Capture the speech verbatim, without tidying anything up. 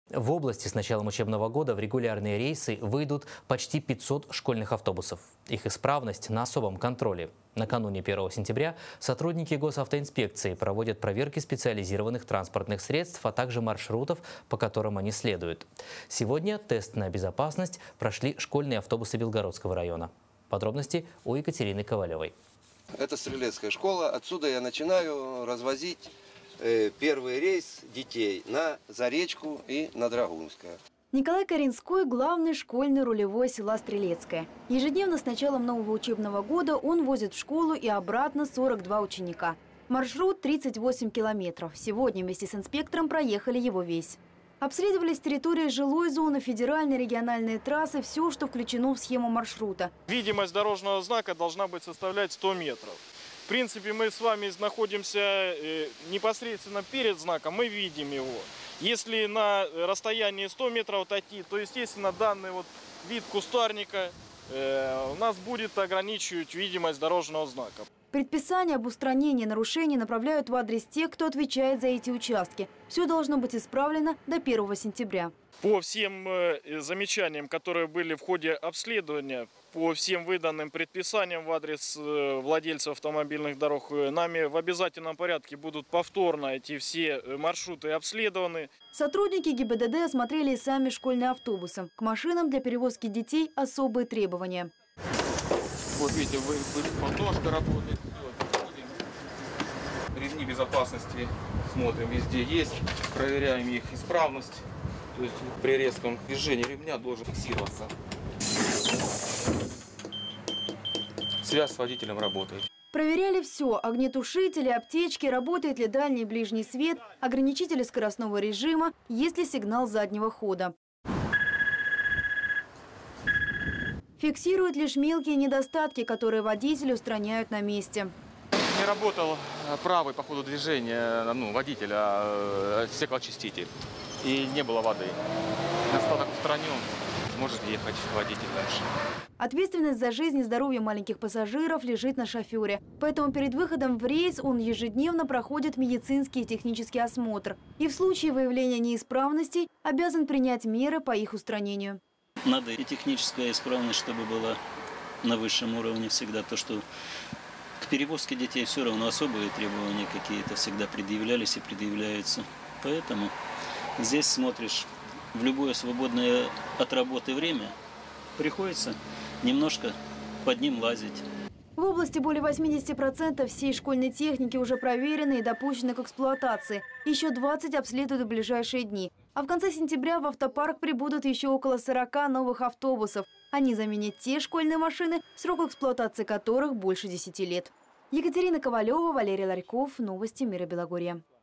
В области с началом учебного года в регулярные рейсы выйдут почти пятьсот школьных автобусов. Их исправность на особом контроле. Накануне первого сентября сотрудники госавтоинспекции проводят проверки специализированных транспортных средств, а также маршрутов, по которым они следуют. Сегодня тест на безопасность прошли школьные автобусы Белгородского района. Подробности у Екатерины Ковалевой. Это Стрелецкая школа. Отсюда я начинаю развозить первый рейс детей на Заречку и на Драгунское. Николай Коренской – главный школьный рулевой села Стрелецкое. Ежедневно с началом нового учебного года он возит в школу и обратно сорок два ученика. Маршрут тридцать восемь километров. Сегодня вместе с инспектором проехали его весь. Обследовались территории жилой зоны, федеральной, региональные трассы, все, что включено в схему маршрута. Видимость дорожного знака должна быть составлять сто метров. В принципе, мы с вами находимся непосредственно перед знаком, мы видим его. Если на расстоянии сто метров отойти, то, естественно, данный вот вид кустарника э, у нас будет ограничивать видимость дорожного знака. Предписание об устранении нарушений направляют в адрес тех, кто отвечает за эти участки. Все должно быть исправлено до первого сентября. По всем э, замечаниям, которые были в ходе обследования, по всем выданным предписаниям в адрес э, владельцев автомобильных дорог, э, нами в обязательном порядке будут повторно эти все маршруты обследованы. Сотрудники ГИБДД осмотрели и сами школьные автобусы. К машинам для перевозки детей особые требования. Вот видите, вы, вы, подножка работает. Ремни безопасности смотрим, везде есть, проверяем их исправность. То есть при резком движении ремня должен фиксироваться. Связь с водителем работает. Проверяли все – огнетушители, аптечки, работает ли дальний и ближний свет, ограничители скоростного режима, есть ли сигнал заднего хода. Фиксируют лишь мелкие недостатки, которые водители устраняют на месте. Не работал правый по ходу движения ну, водителя, стеклоочиститель. И не было воды. Недостаток устранен, может ехать водитель дальше. Ответственность за жизнь и здоровье маленьких пассажиров лежит на шофере. Поэтому перед выходом в рейс он ежедневно проходит медицинский и технический осмотр. И в случае выявления неисправностей обязан принять меры по их устранению. Надо и техническая исправность, чтобы была на высшем уровне всегда. То, что к перевозке детей все равно особые требования какие-то всегда предъявлялись и предъявляются. Поэтому здесь смотришь в любое свободное от работы время, приходится немножко под ним лазить. В области более восьмидесяти процентов всей школьной техники уже проверены и допущены к эксплуатации. Еще двадцать обследуют в ближайшие дни. А в конце сентября в автопарк прибудут еще около сорока новых автобусов. Они заменят те школьные машины, срок эксплуатации которых больше десяти лет. Екатерина Ковалева, Валерий Ларьков. Новости Мира Белогорья.